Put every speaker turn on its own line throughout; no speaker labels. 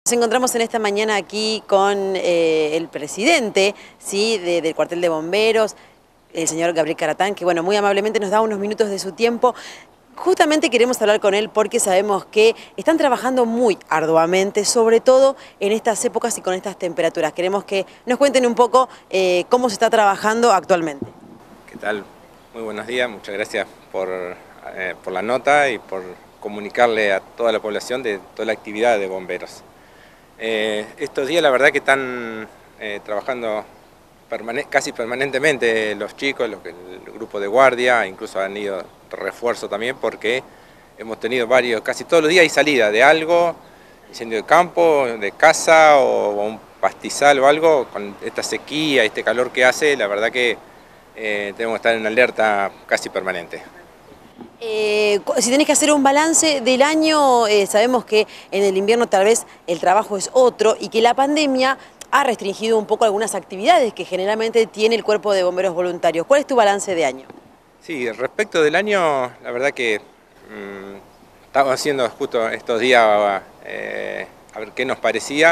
Nos encontramos en esta mañana aquí con el presidente, ¿sí?, del cuartel de bomberos, el señor Gabriel Caratán, que bueno, muy amablemente nos da unos minutos de su tiempo. Justamente queremos hablar con él porque sabemos que están trabajando muy arduamente, sobre todo en estas épocas y con estas temperaturas. Queremos que nos cuenten un poco cómo se está trabajando actualmente.
¿Qué tal? Muy buenos días, muchas gracias por la nota y por comunicarle a toda la población de toda la actividad de bomberos. Estos días la verdad que están trabajando casi permanentemente los chicos, el grupo de guardia, incluso han ido refuerzo también porque hemos tenido casi todos los días hay salida de algo, incendio de campo, de casa o un pastizal o algo, con esta sequía, este calor que hace, la verdad que tenemos que estar en alerta casi permanente.
Si tenés que hacer un balance del año, sabemos que en el invierno tal vez el trabajo es otro y que la pandemia ha restringido un poco algunas actividades que generalmente tiene el Cuerpo de Bomberos Voluntarios. ¿Cuál es tu balance de año?
Sí, respecto del año, la verdad que estaba haciendo justo estos días a ver qué nos parecía.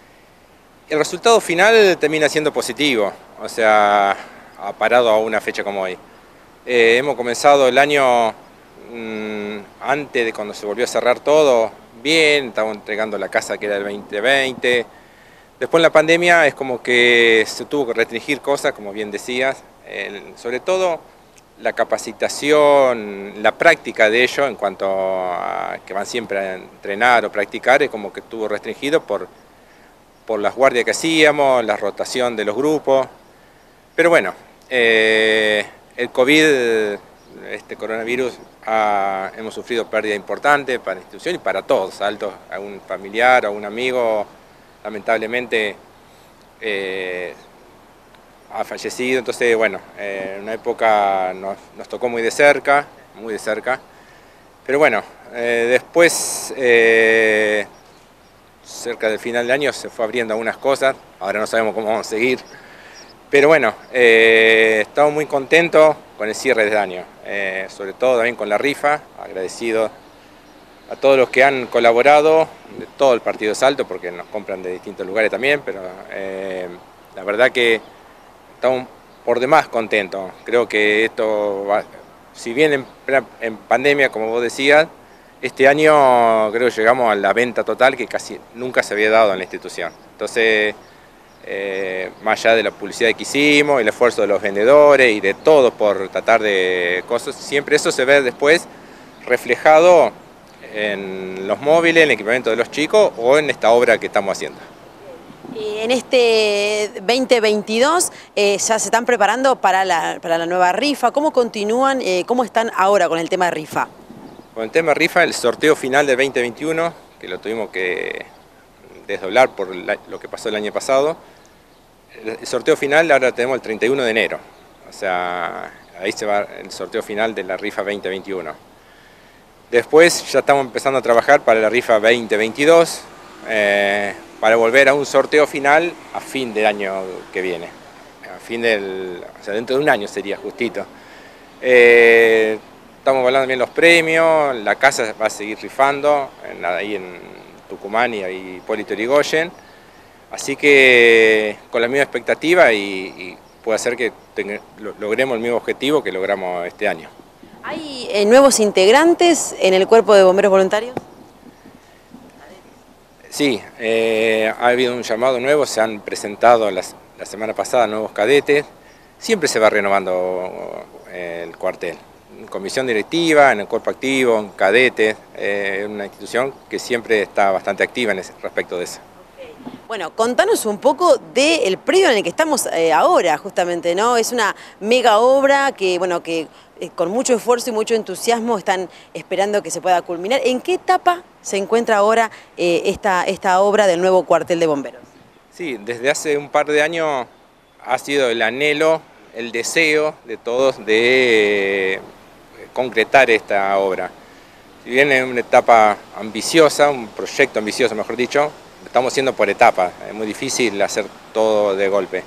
El resultado final termina siendo positivo, o sea, ha parado a una fecha como hoy. Hemos comenzado el año antes de cuando se volvió a cerrar todo, bien, estábamos entregando la casa que era del 2020. Después en la pandemia es como que se tuvo que restringir cosas, como bien decías, sobre todo la capacitación, la práctica de ello en cuanto a que van siempre a entrenar o practicar, es como que estuvo restringido por las guardias que hacíamos, la rotación de los grupos. Pero bueno, el COVID, este coronavirus, hemos sufrido pérdida importante para la institución y para todos, a un familiar, a un amigo, lamentablemente ha fallecido. Entonces bueno, en una época nos tocó muy de cerca, pero bueno, después cerca del final del año se fue abriendo algunas cosas, ahora no sabemos cómo vamos a seguir, pero bueno, estamos muy contentos con el cierre del año, sobre todo también con la rifa, agradecido a todos los que han colaborado, de todo el partido de Salto, porque nos compran de distintos lugares también, pero la verdad que estamos por demás contentos. Creo que esto va, si bien en pandemia, como vos decías, este año creo que llegamos a la venta total que casi nunca se había dado en la institución. Entonces, más allá de la publicidad que hicimos, el esfuerzo de los vendedores y de todos por tratar de cosas, siempre eso se ve después reflejado en los móviles, en el equipamiento de los chicos o en esta obra que estamos haciendo.
En este 2022 ya se están preparando para la nueva rifa. ¿Cómo continúan, cómo están ahora con el tema de rifa?
Con el tema rifa, el sorteo final del 2021, que lo tuvimos que desdoblar por lo que pasó el año pasado, el sorteo final ahora tenemos el 31 de enero, o sea, ahí se va el sorteo final de la rifa 2021. Después ya estamos empezando a trabajar para la rifa 2022, para volver a un sorteo final a fin del año que viene, o sea, dentro de un año sería justito. Estamos hablando bien los premios, la casa va a seguir rifando, ahí en Tucumán y Hipólito Yrigoyen, así que con la misma expectativa y puede ser que logremos el mismo objetivo que logramos este año.
¿Hay nuevos integrantes en el Cuerpo de Bomberos Voluntarios?
Sí, ha habido un llamado nuevo, se han presentado la semana pasada nuevos cadetes, siempre se va renovando el cuartel. En comisión directiva, en el cuerpo activo, en cadetes, una institución que siempre está bastante activa respecto de eso.
Bueno, contanos un poco del predio en el que estamos ahora, justamente, ¿no? Es una mega obra que, bueno, que con mucho esfuerzo y mucho entusiasmo están esperando que se pueda culminar. ¿En qué etapa se encuentra ahora esta obra del nuevo cuartel de bomberos?
Sí, desde hace un par de años ha sido el anhelo, el deseo de todos de concretar esta obra. Si bien es una etapa ambiciosa, un proyecto ambicioso, mejor dicho, lo estamos haciendo por etapas, es muy difícil hacer todo de golpe.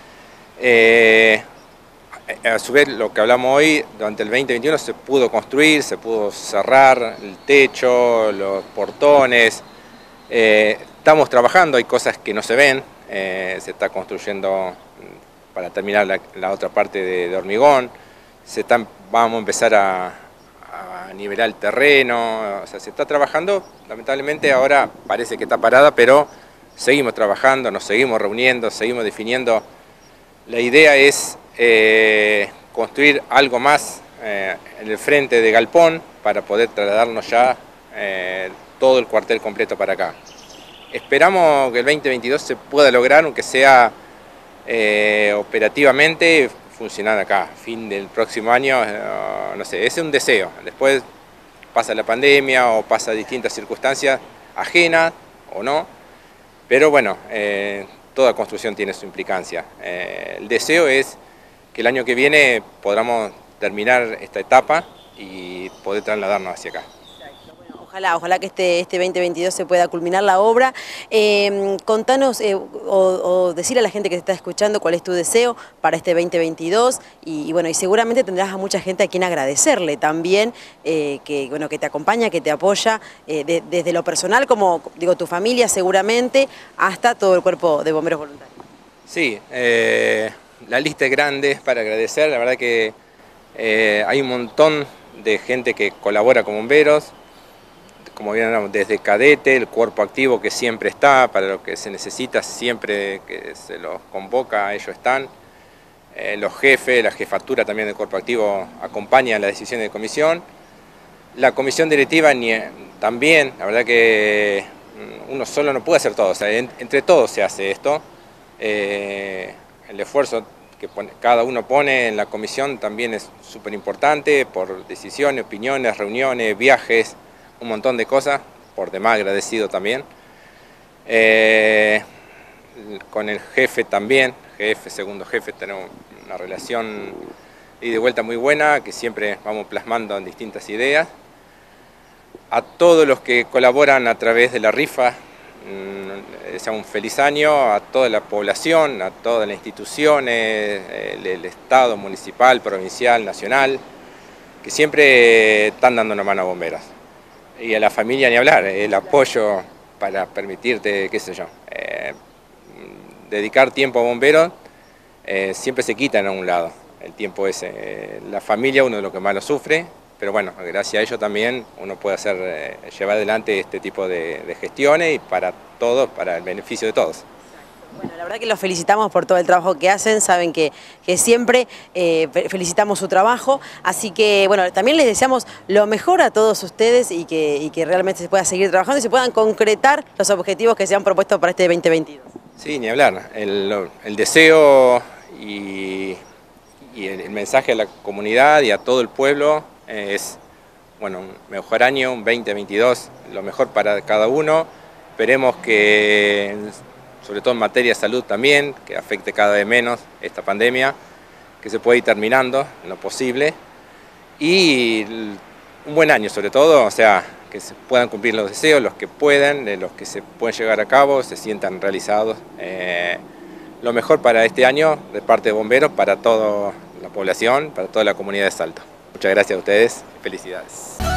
A su vez, lo que hablamos hoy, durante el 2021 se pudo construir, se pudo cerrar el techo, los portones, Estamos trabajando, hay cosas que no se ven, se está construyendo para terminar la otra parte de hormigón, vamos a empezar a nivelar el terreno, o sea, se está trabajando, lamentablemente ahora parece que está parada, pero seguimos trabajando, nos seguimos reuniendo, seguimos definiendo. La idea es construir algo más en el frente de Galpón para poder trasladarnos ya todo el cuartel completo para acá. Esperamos que el 2022 se pueda lograr, aunque sea operativamente, funcionar acá. Fin del próximo año, no sé, ese es un deseo. Después pasa la pandemia o pasa distintas circunstancias ajenas o no, pero bueno, toda construcción tiene su implicancia. El deseo es que el año que viene podamos terminar esta etapa y poder trasladarnos hacia acá.
Ojalá que este 2022 se pueda culminar la obra. Contanos o decir a la gente que te está escuchando cuál es tu deseo para este 2022 y bueno, y seguramente tendrás a mucha gente a quien agradecerle también, que te acompaña, que te apoya, desde lo personal, como digo, tu familia seguramente, hasta todo el cuerpo de bomberos voluntarios.
Sí, la lista es grande para agradecer, la verdad que hay un montón de gente que colabora con bomberos, como bien hablamos, desde cadete, el cuerpo activo que siempre está, para lo que se necesita, siempre que se los convoca, ellos están. Los jefes, la jefatura también del cuerpo activo acompañan las decisiones de comisión. La comisión directiva también, la verdad que uno solo no puede hacer todo, o sea, entre todos se hace esto. El esfuerzo que cada uno pone en la comisión también es súper importante, por decisiones, opiniones, reuniones, viajes, un montón de cosas, por demás agradecido también. Con el jefe también, segundo jefe, tenemos una relación ida y de vuelta muy buena, que siempre vamos plasmando en distintas ideas. A todos los que colaboran a través de la rifa, deseamos un feliz año, a toda la población, a todas las instituciones, el Estado, municipal, provincial, nacional, que siempre están dando una mano a bomberos. Y a la familia ni hablar, el apoyo para permitirte, qué sé yo, dedicar tiempo a bomberos, siempre se quitan a un lado, el tiempo ese. La familia uno de lo que más lo sufre, pero bueno, gracias a ello también uno puede llevar adelante este tipo de gestiones y para todos, para el beneficio de todos.
Bueno, la verdad que los felicitamos por todo el trabajo que hacen, saben que siempre felicitamos su trabajo, así que bueno, también les deseamos lo mejor a todos ustedes y que realmente se pueda seguir trabajando y se puedan concretar los objetivos que se han propuesto para este 2022.
Sí, ni hablar, el deseo y el mensaje a la comunidad y a todo el pueblo es, bueno, un mejor año, un 2022, lo mejor para cada uno, esperemos que sobre todo en materia de salud también, que afecte cada vez menos esta pandemia, que se pueda ir terminando en lo posible, y un buen año sobre todo, o sea, que se puedan cumplir los deseos, los que puedan, los que se pueden llevar a cabo, se sientan realizados. Lo mejor para este año de parte de bomberos, para toda la población, para toda la comunidad de Salto. Muchas gracias a ustedes y felicidades.